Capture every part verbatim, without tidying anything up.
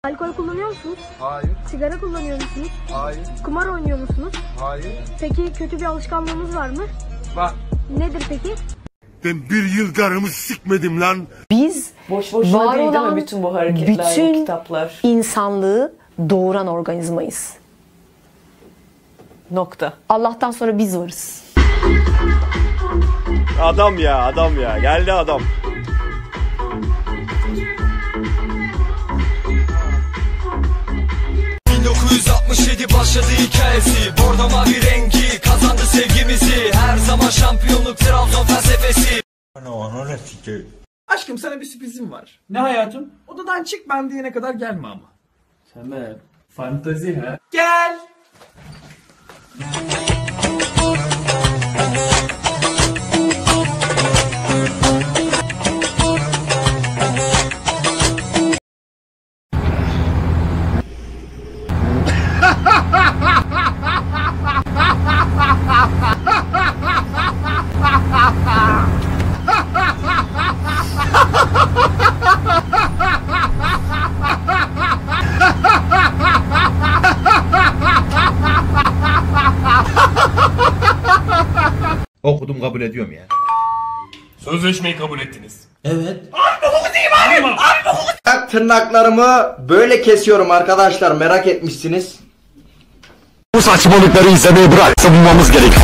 Alkol kullanıyor musunuz? Hayır. Sigara kullanıyor musunuz? Hayır. Kumar oynuyor musunuz? Hayır. Peki kötü bir alışkanlığınız var mı? Var. Nedir peki? Ben bir yıl karımı sikmedim lan. Biz boş boşuna var değil, olan değil mi? Bütün bu hareketler, bütün kitaplar. insanlığı doğuran organizmayız. Nokta. Allah'tan sonra biz varız. Adam ya, adam ya. Geldi adam. bin dokuz yüz altmış yedi başladı hikayesi. Bordo mavi rengi kazandı sevgimizi. Her zaman şampiyonluk Trabzon felsefesi. Aşkım sana bir sürprizim var. Ne hayatım? Odadan çık, ben diyene kadar gelme ama. Tamam. Fantazi ha? Gel. Okudum, kabul ediyorum ya. Sözleşmeyi kabul ettiniz. Evet. Tırnaklarımı böyle kesiyorum arkadaşlar, merak etmişsiniz. Bu saçmalıkları izlemeyi bırak. Savunmamız gerek.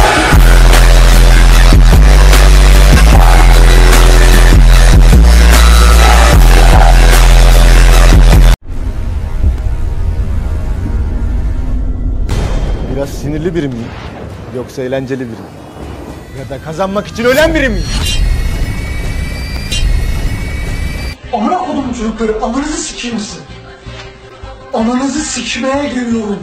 Biraz sinirli biri miyim? Yoksa eğlenceli biri mi? Ya da kazanmak için ölen biri miyim? Amına kodumun çocukları, ananızı sikeyim misin? Ananızı sikmeye geliyorum.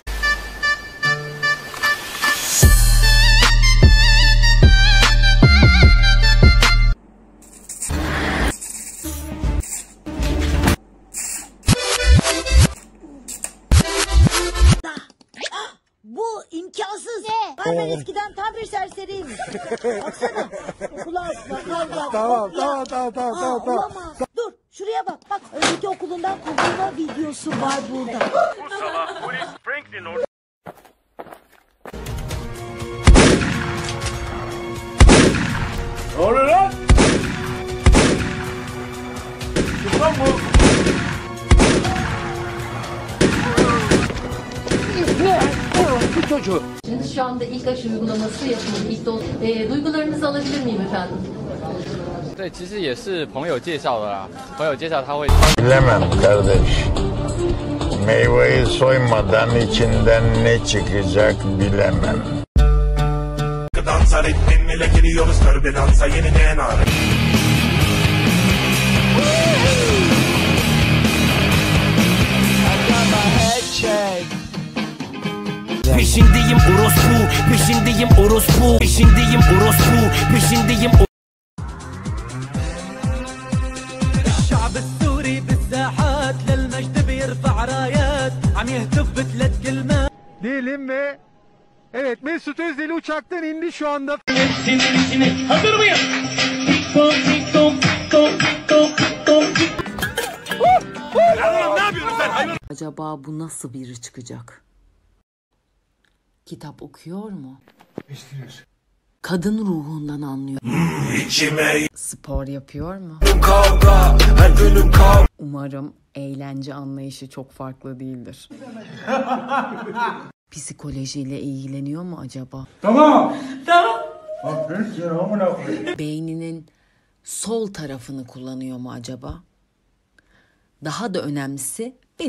Bu imkansız. Ne? Ben eskiden tam bir serseriyim. Baksana. Okula atma, kavga. Tamam, tamam, tamam, tamam, tamam, tamam. Olamaz. Dur, şuraya bak. Bak, önceki okulundan kovulma videosu var burada. Ne oluyor lan? Kim lan bu? Şimdi şu anda ilk aşı uygulaması yapıldı. İlk doz. E, duygularınızı alabilir miyim efendim? 对，其实也是朋友介绍的啦。朋友介绍他会。 Bilemem kardeş. Meyveyi soymadan içinden ne çıkacak bilemem. Dansa ritminle giriyoruz türbülansa yeniden ağrı. Peşindeyim orospu, peşindeyim orospu, peşindeyim orospu, peşindeyim orospu. الشعب السوري بالساحات للمجد بيرفع رايات عم يهتف بثلاث كلمات. Değilim mi? Evet, Mesut Özdil uçaktan indi şu anda. Hazır mıyız? Acaba bu nasıl biri çıkacak? Kitap okuyor mu? İstiyor. Kadın ruhundan anlıyor. İçime. Spor yapıyor mu? Kavga, her günüm kavga. Umarım eğlence anlayışı çok farklı değildir. Psikolojiyle ilgileniyor mu acaba? Tamam. Tamam. Beyninin sol tarafını kullanıyor mu acaba? Daha da önemlisi